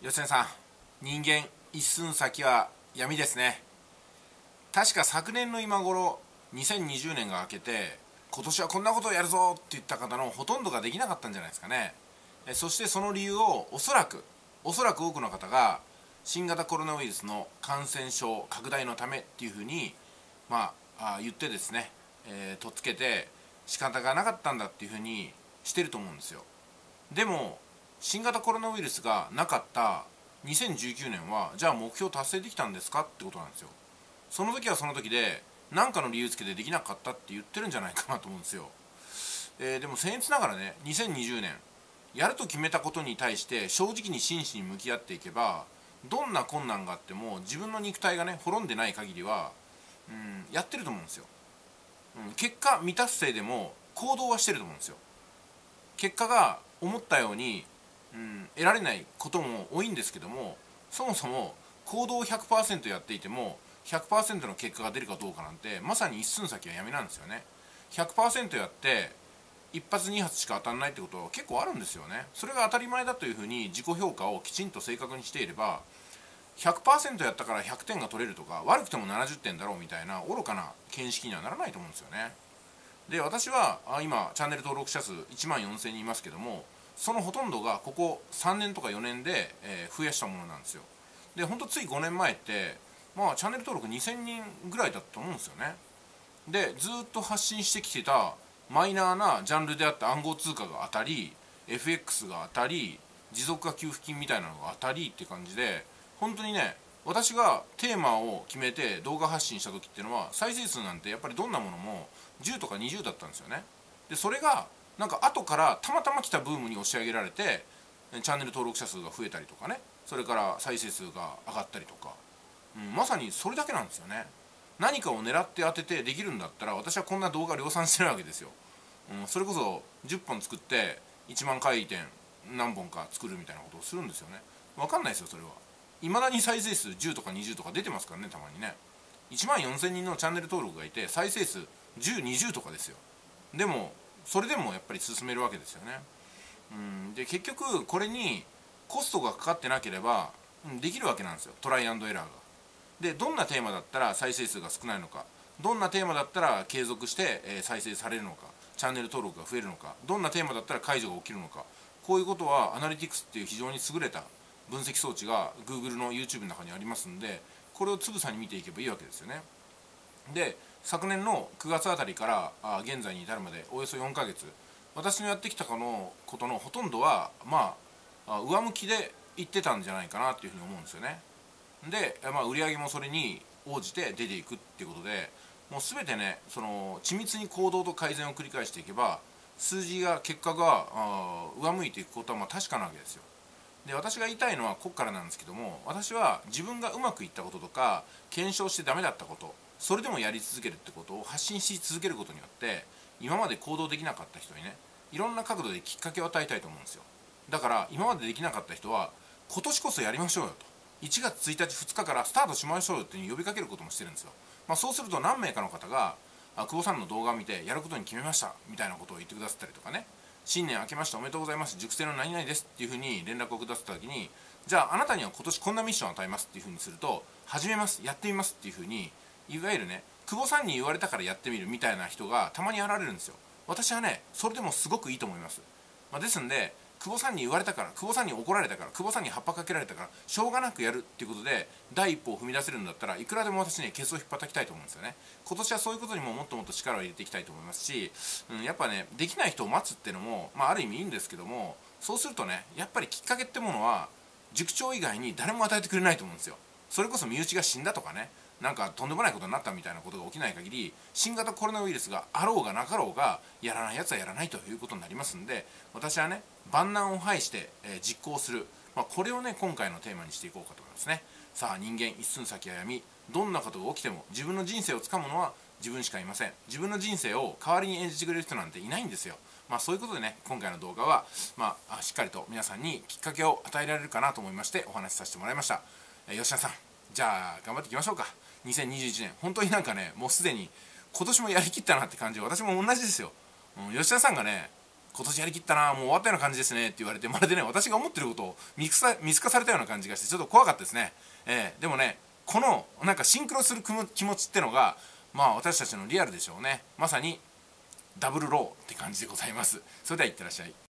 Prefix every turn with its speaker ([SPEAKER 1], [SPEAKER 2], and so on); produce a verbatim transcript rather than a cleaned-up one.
[SPEAKER 1] 吉根さん、人間一寸先は闇ですね。確か昨年の今頃、にせんにじゅうねんが明けて今年はこんなことをやるぞって言った方のほとんどができなかったんじゃないですかね。えそしてその理由をおそらくおそらく多くの方が新型コロナウイルスの感染症拡大のためっていうふうにまあ言ってですね、えー、とっつけて仕方がなかったんだっていうふうにしてると思うんですよ。でも新型コロナウイルスがなかったにせんじゅうきゅうねんはじゃあ目標達成できたんですかってことなんですよ。その時はその時で何かの理由つけてできなかったって言ってるんじゃないかなと思うんですよ。えー、でも僭越ながらね、にせんにじゅうねんやると決めたことに対して正直に真摯に向き合っていけば、どんな困難があっても自分の肉体がね滅んでない限りは、うん、やってると思うんですよ。うん、結果未達成でも行動はしてると思うんですよ。結果が思ったように、うん、得られないことも多いんですけども、そもそも行動を ひゃくパーセント やっていても ひゃくパーセント の結果が出るかどうかなんてまさに一寸先は闇なんですよね。 ひゃくパーセント やって一発二発しか当たらないってことは結構あるんですよね。それが当たり前だというふうに自己評価をきちんと正確にしていれば ひゃくパーセント やったからひゃくてんが取れるとか、悪くてもななじゅってんだろうみたいな愚かな見識にはならないと思うんですよね。で私は今チャンネル登録者数いちまんよんせんにんいますけども、そのほとんどがここさんねんとかよねんで、えー、増やしたものなんですよ。でほんとついごねんまえってまあチャンネル登録にせんにんぐらいだったと思うんですよね。でずっと発信してきてたマイナーなジャンルであった暗号通貨が当たり、 エフエックス が当たり、持続化給付金みたいなのが当たりって感じで、本当にね、私がテーマを決めて動画発信した時っていうのは再生数なんてやっぱりどんなものもじゅうとかにじゅうだったんですよね。でそれがなんか後からたまたま来たブームに押し上げられてチャンネル登録者数が増えたりとかね、それから再生数が上がったりとか、うん、まさにそれだけなんですよね。何かを狙って当ててできるんだったら私はこんな動画量産してるわけですよ。うん、それこそじゅっぽん作っていちまん回転何本か作るみたいなことをするんですよね。分かんないですよそれは。いまだに再生数じゅうとかにじゅうとか出てますからね、たまにね。いちまんよんせんにんのチャンネル登録がいて再生数じゅう、にじゅうとかですよ。でもそれでもやっぱり進めるわけですよね。うん、で結局これにコストがかかってなければ、うん、できるわけなんですよ、トライアンドエラーが。でどんなテーマだったら再生数が少ないのか、どんなテーマだったら継続して、えー、再生されるのか、チャンネル登録が増えるのか、どんなテーマだったら解除が起きるのか、こういうことはアナリティクスっていう非常に優れた分析装置が Google の YouTube の中にありますんで、これをつぶさに見ていけばいいわけですよね。で昨年のくがつあたりからあ現在に至るまでおよそよんかげつ、私のやってきたことのほとんどはまあ上向きでいってたんじゃないかなっていうふうに思うんですよね。で、まあ、売り上げもそれに応じて出ていくっていうことで、もう全てね、その緻密に行動と改善を繰り返していけば数字が結果があ上向いていくことはまあ確かなわけですよ。で私が言いたいのはここからなんですけども、私は自分がうまくいったこととか検証してダメだったこと、それでもやり続けるってことを発信し続けることによって今まで行動できなかった人にね、いろんな角度できっかけを与えたいと思うんですよ。だから今までできなかった人は今年こそやりましょうよと、いちがつついたちふつかからスタートしましょうよっていう呼びかけることもしてるんですよ。まあ、そうすると何名かの方があ久保さんの動画を見てやることに決めましたみたいなことを言ってくださったりとかね、新年明けましておめでとうございます、熟成の何々ですっていうふうに連絡をくださった時に、じゃああなたには今年こんなミッションを与えますっていうふうにすると、始めます、やってみますっていうふうに、いわゆるね、久保さんに言われたからやってみるみたいな人がたまに現れるんですよ。私はねそれでもすごくいいと思います。まあ、ですんで久保さんに言われたから、久保さんに怒られたから、久保さんに葉っぱかけられたからしょうがなくやるっていうことで第一歩を踏み出せるんだったら、いくらでも私ねケツを引っ叩きたいと思うんですよね。今年はそういうことにももっともっと力を入れていきたいと思いますし、うん、やっぱねできない人を待つっていうのも、まあ、ある意味いいんですけども、そうするとねやっぱりきっかけってものは塾長以外に誰も与えてくれないと思うんですよ。それこそ身内が死んだとかね、なんかとんでもないことになったみたいなことが起きない限り、新型コロナウイルスがあろうがなかろうがやらないやつはやらないということになりますんで、私はね万難を排して、えー、実行する、まあ、これをね今回のテーマにしていこうかと思いますね。さあ人間一寸先は闇、どんなことが起きても自分の人生をつかむのは自分しかいません。自分の人生を代わりに演じてくれる人なんていないんですよ。まあそういうことでね、今回の動画は、まあ、しっかりと皆さんにきっかけを与えられるかなと思いましてお話しさせてもらいました。えー、吉田さん、じゃあ頑張っていきましょうか。にせんにじゅういちねん本当になんかねもうすでに今年もやりきったなって感じ、私も同じですよ。うん、吉田さんがね今年やりきったな、もう終わったような感じですねって言われて、まるでね私が思ってることを見透か見透かされたような感じがしてちょっと怖かったですね。えー、でもねこのなんかシンクロする気持ちってのがまあ私たちのリアルでしょうね。まさにダブルローって感じでございます。それではいってらっしゃい。